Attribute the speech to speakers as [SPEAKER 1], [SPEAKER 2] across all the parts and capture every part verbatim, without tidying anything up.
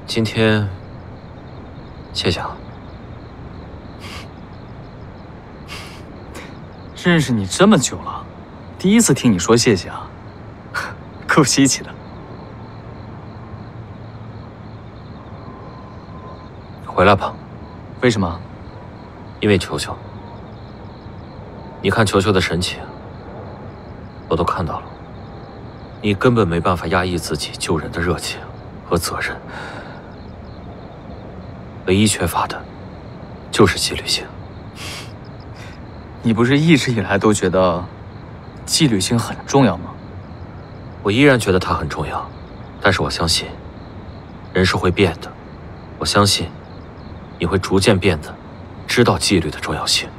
[SPEAKER 1] 今天，谢谢啊。
[SPEAKER 2] 认识你这么久了，第一次听你说谢谢啊，够稀奇的。
[SPEAKER 1] 回来吧。
[SPEAKER 2] 为什么？
[SPEAKER 1] 因为球球。你看球球的神情，我都看到了。你根本没办法压抑自己救人的热情和责任，唯一缺乏的，就是纪律性。
[SPEAKER 2] 你不是一直以来都觉得纪律性很重要吗？
[SPEAKER 1] 我依然觉得它很重要，但是我相信，人是会变的。我相信，你会逐渐变得知道纪律的重要性。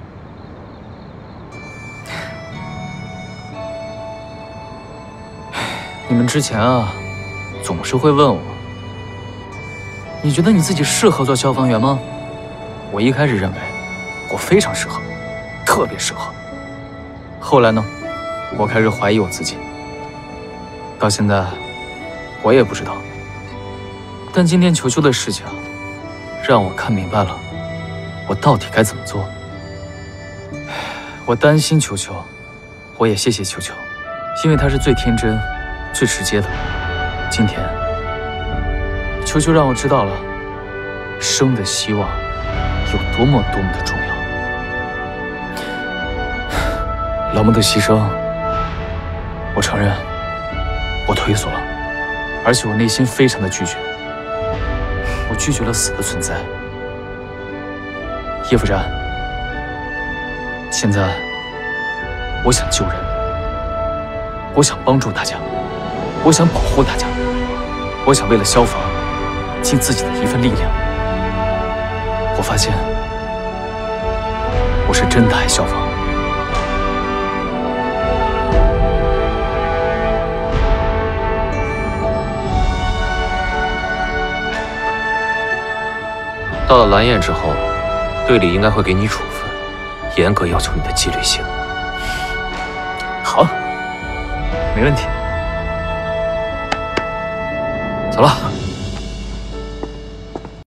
[SPEAKER 2] 你们之前啊，总是会问我，你觉得你自己适合做消防员吗？我一开始认为我非常适合，特别适合。后来呢，我开始怀疑我自己。到现在，我也不知道。但今天球球的事情，让我看明白了，我到底该怎么做。我担心球球，我也谢谢球球，因为他是最天真、最直接的。今天，球球让我知道了生的希望有多么多么的重要。老孟的牺牲，我承认，我退缩了，而且我内心非常的拒绝。我拒绝了死的存在。叶夫战，现在我想救人，我想帮助大家，我想保护大家，我想为了消防尽自己的一份力量。我发现，我是真的爱消防。
[SPEAKER 1] 到了蓝焰之后，队里应该会给你处分，严格要求你的纪律性。
[SPEAKER 2] 好，没问题。
[SPEAKER 1] 走了。